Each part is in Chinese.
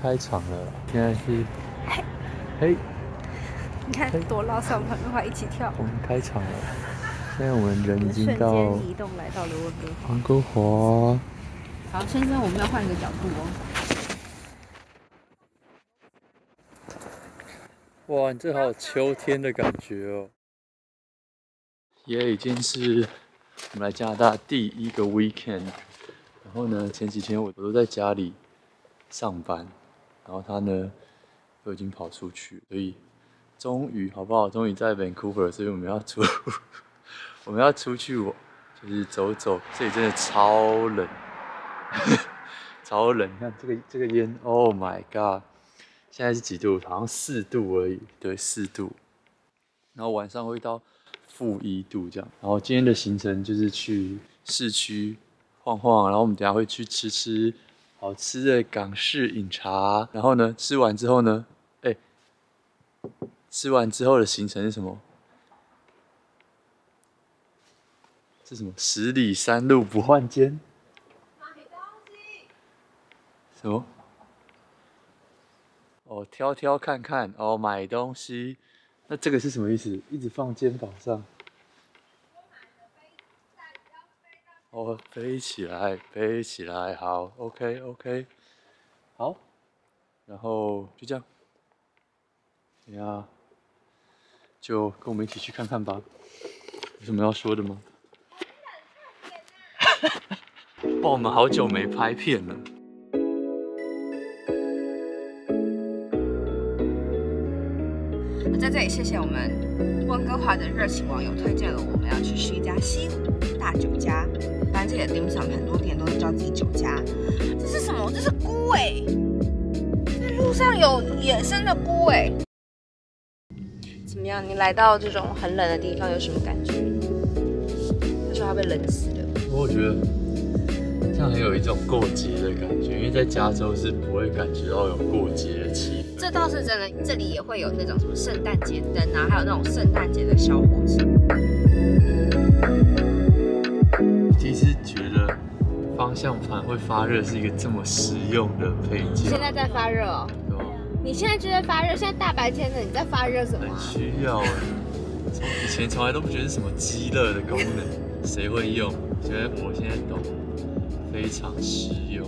开场了，现在是嘿， 你看多老少朋友一起跳。 我们开场了，现在我们人已经到瞬间移动来到了温哥华。 温哥华。 好，先生，我们要换个角度哦。 哇，你这好有秋天的感觉哦！也已经是我们来加拿大第一个 weekend。然后呢，前几天我都在家里上班，然后他呢都已经跑出去，所以终于好不好？终于在 Vancouver， 所以我们要出去，就是走走。这里真的超冷，超冷！你看这个烟 ，Oh my god！ 现在是几度？好像4度而已，对，4度。然后晚上会到-1度这样。然后今天的行程就是去市区晃晃，然后我们等一下会去吃好吃的港式饮茶。然后呢，吃完之后呢，吃完之后的行程是什么？是什么？10里3路不换肩？买东西。什么？哦，挑看看哦，买东西。那这个是什么意思？一直放肩膀上。哦，飞起来，飞起来，好 ，OK， 好，然后就这样，等下就跟我们一起去看看吧。有什么要说的吗？哇，我们好久没拍片了。 在这里，谢谢我们温哥华的热情网友推荐了我们要去一家西湖大酒家。反正这里的dim sum很多店都是叫自己酒家。这是什么？这是菇哎！在路上有野生的菇哎！怎么样？你来到这种很冷的地方有什么感觉？他说他被冷死了。 我觉得这样很有一种过节的感觉，因为在加州是不会感觉到有过节的气氛。 这倒是真的，这里也会有那种什么圣诞节灯啊，还有那种圣诞节的小火车。 其实觉得方向盘会发热是一个这么实用的配件。 现在在发热哦。 对吧？ 你现在就在发热，现在大白天的你在发热什么？ 很需要哎，以前从来都不觉得是什么鸡肋的功能，谁会用？我现在懂，非常实用。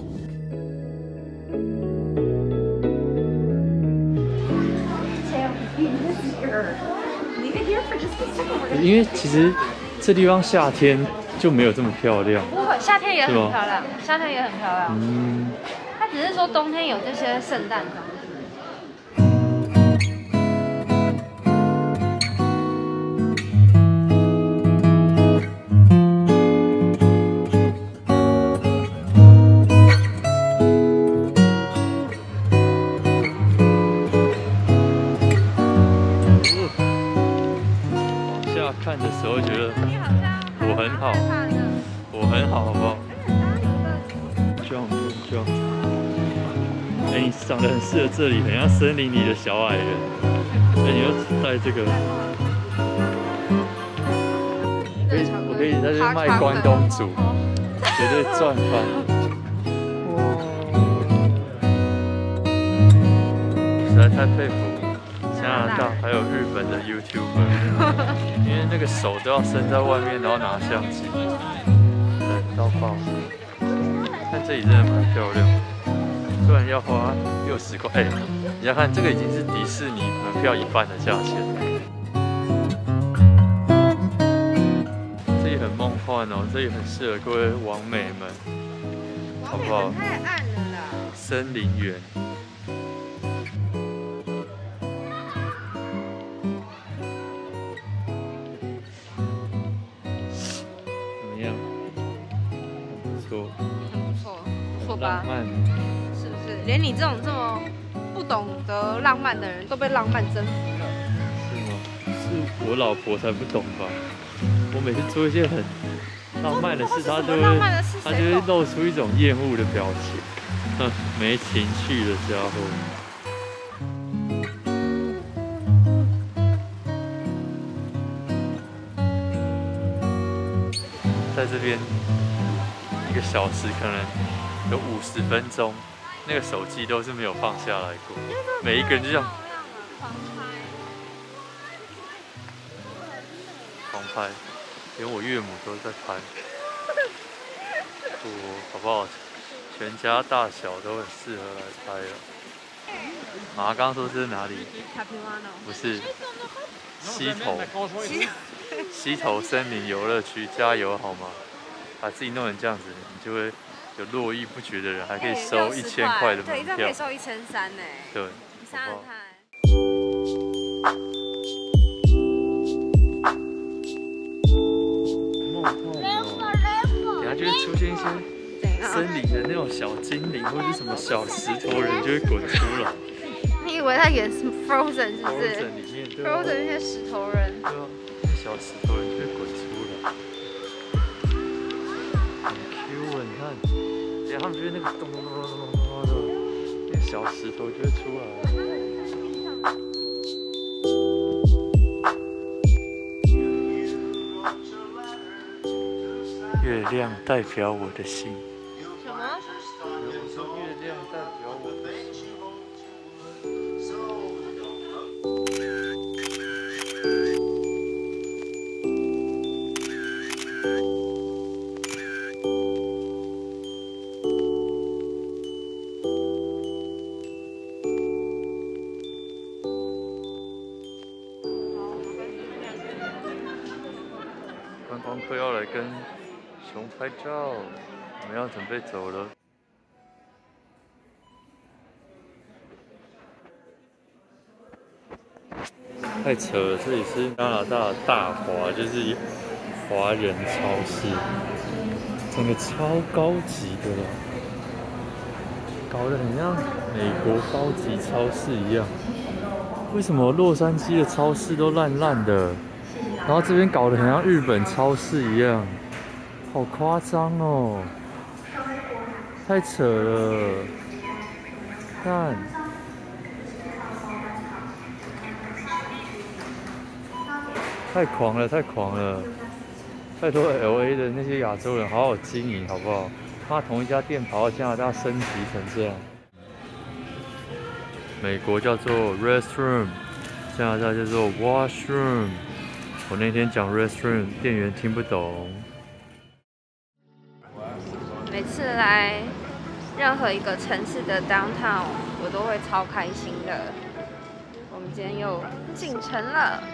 因为其实这地方夏天就没有这么漂亮。 不会，夏天也很漂亮，夏天也很漂亮。它只是说冬天有这些圣诞装饰。 看的时候觉得我很好，好不好？Jump， 你长得很适合这里，很像森林里的小矮人。你又带这个，我可以在这卖关东煮，绝对赚翻。实在太佩服加拿大还有日本的 YouTuber， 因为那个手都要伸在外面，然后拿相机，冷到爆。但这里真的蛮漂亮，虽然要花60块，你要看这个已经是迪士尼门票1半的价钱。这里很梦幻哦，这里很适合各位网美们，好不好？ 太暗了啦。 森林园。浪漫， 是不是？连你这种这么不懂得浪漫的人都被浪漫征服了？ 是吗？是我老婆才不懂吧？我每次做一些很浪漫的事，她就会露出一种厌恶的表情，没情趣的家伙。在这边1个小时可能有50分钟那个手机都是没有放下来过，每一个人就这样狂拍，连我岳母都在拍。好不好？全家大小都很适合来拍了。妈刚刚说这是哪里？不是溪头森林游乐区，加油好吗？把自己弄成这样子，你就会有络绎不绝的人，还可以收1000块的门票。 对，这样可以收1300呢。 对， 你想想看。 等下就会出现一些森林的那种小精灵，或者是什么小石头人，就会滚出来。 你以为他演什么 Frozen 是不是 ？Frozen 里面对 Frozen 那些石头人。 对啊，小石头人就会滚出来，很 Q 啊！你看，等下他们就会那个咚咚咚咚咚咚的，那个小石头就会出来。月亮代表我的心。 什么？ 我说月亮代表我的心。观光客要来跟熊拍照，我们要准备走了。太扯了，这里是加拿大大华，就是华人超市，整个超高级的了，搞得很像美国高级超市一样。为什么洛杉矶的超市都烂烂的？然后这边搞得很像日本超市一样，好夸张哦！太扯了，看，太狂了，太狂了！拜托 LA 的那些亚洲人好好经营好不好？他同一家店跑到加拿大升级成这样。美国叫做 restroom， 加拿大叫做 washroom。我那天讲 restroom， 店员听不懂。 每次来任何一个城市的 downtown， 我都会超开心的。我们今天又进城了。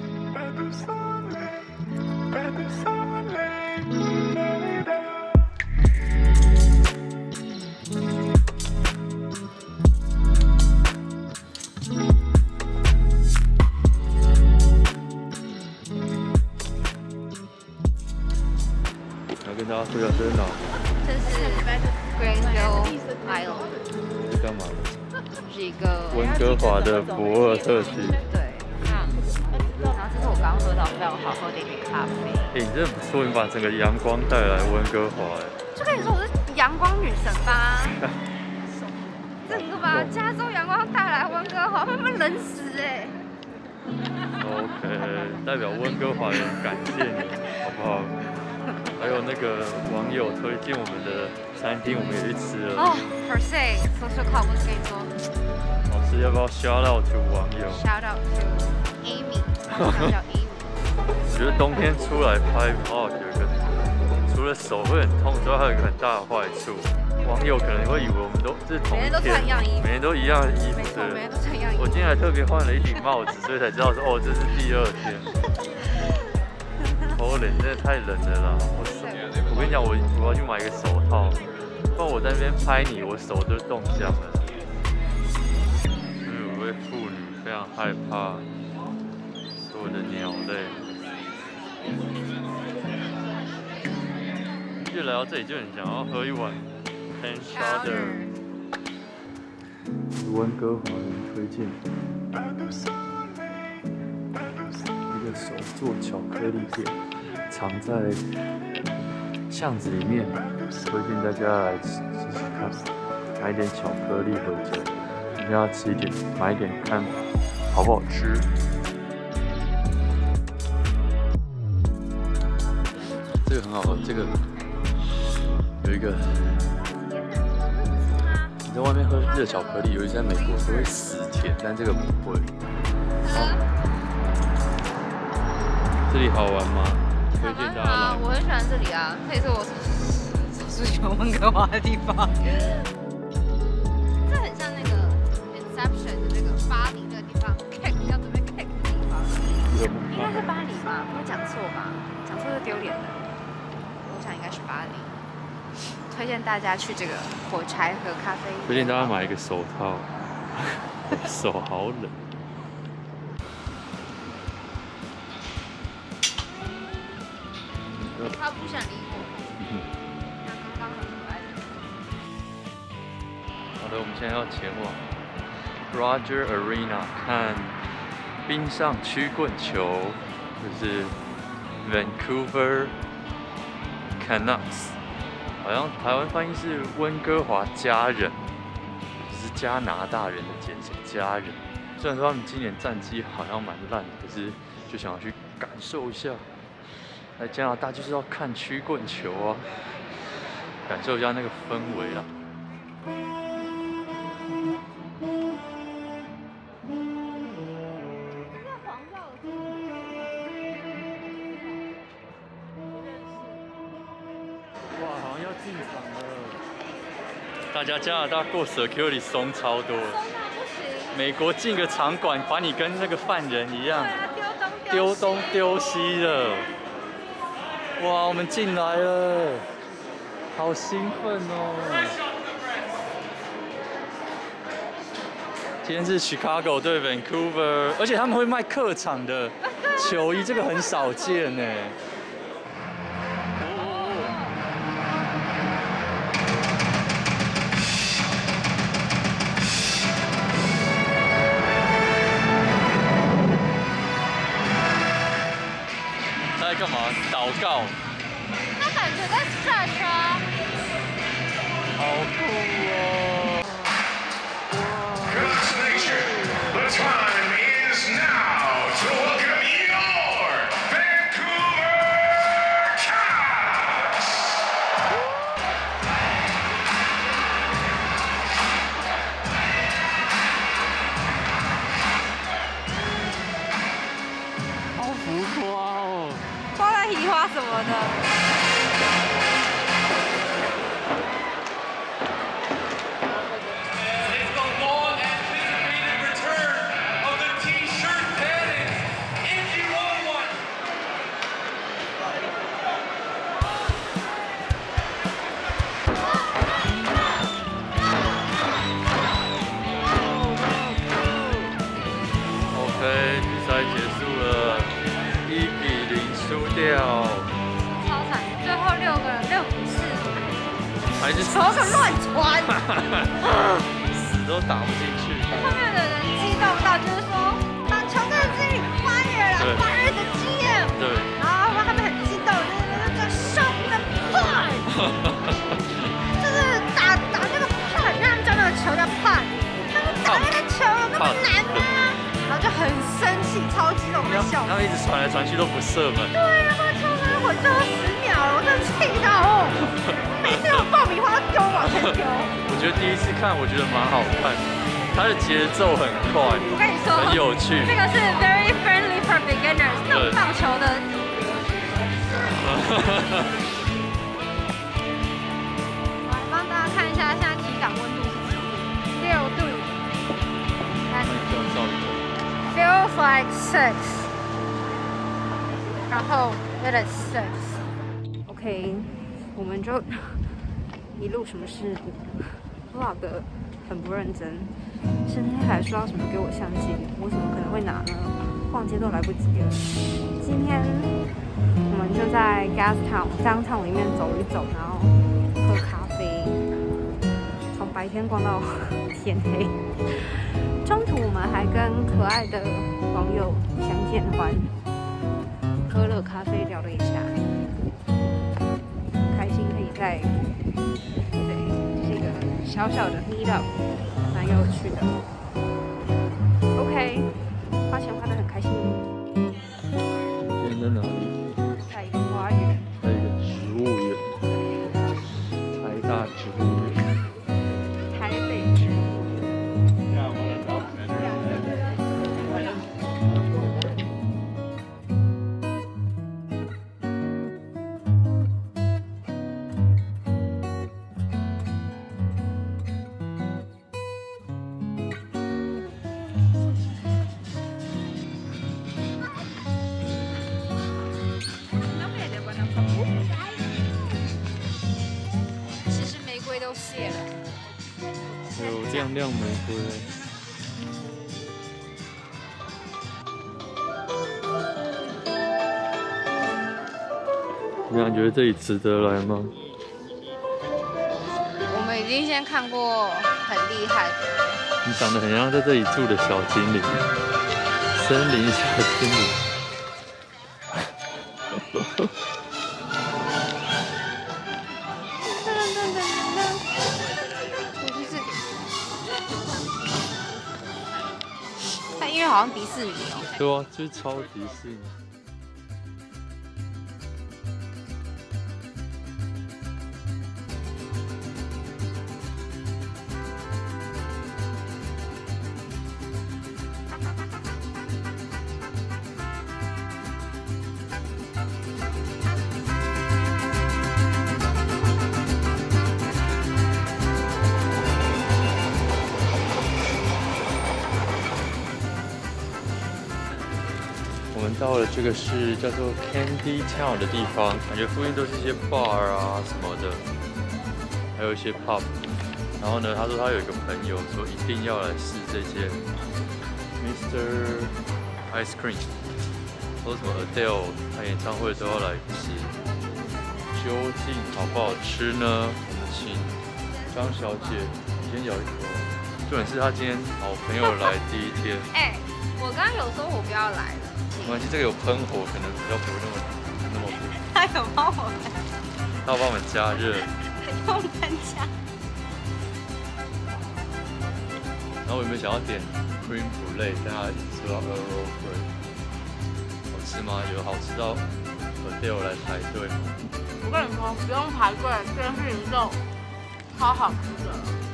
跟大家说一下这是哪？ 这是 Granville Island， 是干嘛的？ 是一个温哥华的博尔特区。 对，然后这是我刚喝到非常好喝的一杯咖啡。 你真的不错，你把整个阳光带来温哥华。 就跟你说我是阳光女神吧。整个把加州阳光带来温哥华，会不会冷死哎 ？OK， 代表温哥华人感谢你，好不好？还有那个网友推荐我们的餐厅，我们也去吃了。 哦 ，per se social club， 我跟你说， 好吃，要不要 shout out to 网友 ？Shout out to Amy， 叫 Amy。 我觉得冬天出来拍 vlog 有一个，除了手会很痛之外，还有一个很大的坏处，网友可能会以为我们都是同一天，每天都穿一样衣服，每天都一样的衣服。 没错，每天都穿一样衣服。 我今天还特别换了一顶帽子，所以才知道说，哦，这是第2天。好冷，真的太冷了啦！我跟你讲，我要去买一个手套，不然我在那边拍你，我手就冻僵了。因为有位妇女非常害怕所有的鸟类。一来到这里就很想要喝一碗 Pen Chowder， 温哥华人推荐一个手做巧克力店。藏在巷子里面，推荐大家来吃吃看，买一点巧克力回家，一定要吃一点，买一点看好不好吃。这个很好喝，这个有一个在外面喝热巧克力，尤其在美国都会死甜，但这个不会。这里好玩吗？推荐大家来。 我很喜欢这里啊，这也是我少数喜欢温哥华的地方。这很像那个 Inception 的那个巴黎那个地方 ，cake 要准备 cake 的地方。应该是巴黎吧？不会讲错吧？讲错就丢脸了。我想应该是巴黎。推荐大家去这个火柴盒咖啡。 推荐大家买一个手套，手好冷。 他不想理我。他刚刚很可爱。 好的，我们现在要前往 Rogers Arena 看冰上曲棍球，就是 Vancouver Canucks， 好像台湾翻译是温哥华家人，就是加拿大人的简称家人。虽然说他们今年战绩好像蛮烂的，可是就想要去感受一下。来加拿大就是要看曲棍球啊，感受一下那个氛围啊。哇，好像要进场了！大家加拿大过 security 松超多，美国进个场馆，把你跟那个犯人一样，丢东丢西的。哇，我们进来了，好兴奋哦！今天是 Chicago 对 Vancouver， 而且他们会卖客场的球衣，这个很少见呢。在干嘛？祷告。 他感觉在 stretch 啊。 好酷哦！ The time is now to welcome your Vancouver Canucks! 好浮夸哦！ 花在移花什么的。 比赛结束了，1比0输掉， 超惨，最后6比4， 还是球可乱传， 死都打不进去。 后面的人激动到就是说，把球在这里fire 了，fire the GM。 对。 然后他们很激动，就是 show the punt， 就是打那个 punt， 他们叫那个球叫 punt， 他们打那个球有那么难吗？然后就很生气，超激动的笑。 他们一直传来传去都不射门。 对啊，那个球才回最后10秒了，我真的气到哦！每次有爆米花丢往前丢。 我觉得第一次看，我觉得蛮好看，它的节奏很快， 我跟你说， 很有趣。 这个是 very friendly for beginners， 那种棒球的。我来帮大家看一下现在体感温度是几度？6度。Feels like 6， 然后 it is 6。OK， 我们就一路什么事 vlog 得很不认真，今天还说要什么给我相机，我怎么可能会拿呢？逛街都来不及了。今天我们就在 Gastown 里面走一走，然后喝咖啡，从白天逛到天黑。中途我们还跟可爱的网友相见欢，喝了咖啡聊了一下，开心可以在这个小小的 meet up， 蛮有趣的。OK， 花钱花得很开心。 今天在哪里？ 在一个花园， 在一个植物园，台大植物园。 台北有亮亮玫瑰。怎么样？觉得这里值得来吗？ 我们已经先看过很厉害的。 你长得很像在这里住的小精灵，森林小精灵。 它音乐好像迪士尼哦。 对啊，就是超迪士尼。我们到了这个是叫做 Candy Town 的地方，感觉附近都是一些 bar 啊什么的，还有一些 pub。然后呢，他说他有一个朋友说一定要来试这间 Mr. Ice Cream， 说什么 Adele 开演唱会都要来吃。究竟好不好吃呢？我们请张小姐先咬一口。重点是她今天好朋友来第一天。 哎，我刚刚有说我不要来了。 没关系，这个有喷火，可能比较不会那么火。 他有帮我们， 他有帮我们加热。 用喷枪。 然后我有没有想要点 cream brulee， 但他一直说要喝 roll free， 好吃吗？有好吃到Adele 来排队吗？ 我跟你说，不用排队，这件事情就超好吃的，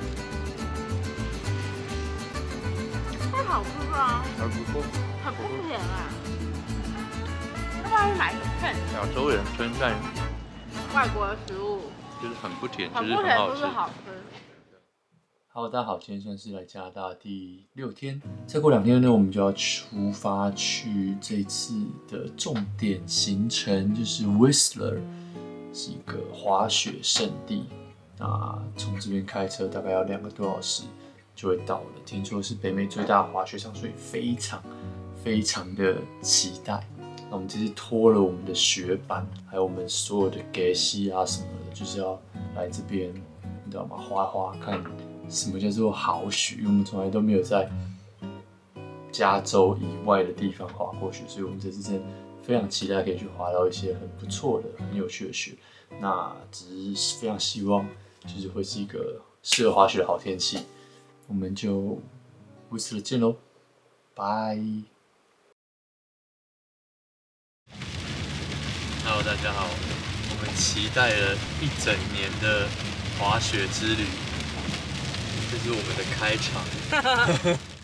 太好吃了啊！ 还不错， 很不甜啊。要不然买一份亚洲人称赞外国的食物， 就是很不甜， 很就是不甜就很好吃。 是好吃。 Hello， 大家好，今天算是来加拿大第6天，再过2天呢，我们就要出发去这次的重点行程，就是 Whistler， 是一个滑雪胜地。那从这边开车大概要2个多小时就会到了。听说是北美最大的滑雪场，所以非常的期待。那我们这次拖了我们的雪板，还有我们所有的给息啊什么的，就是要来这边，你知道吗？滑看什么叫做好雪，因为我们从来都没有在加州以外的地方滑过雪，所以我们这次真的非常期待可以去滑到一些很不错的、很有趣的雪。那只是非常希望，就是会是一个适合滑雪的好天气。我们就Whistler见喽，拜。Hello， 大家好，我们期待了1整年的滑雪之旅。这是我们的开场。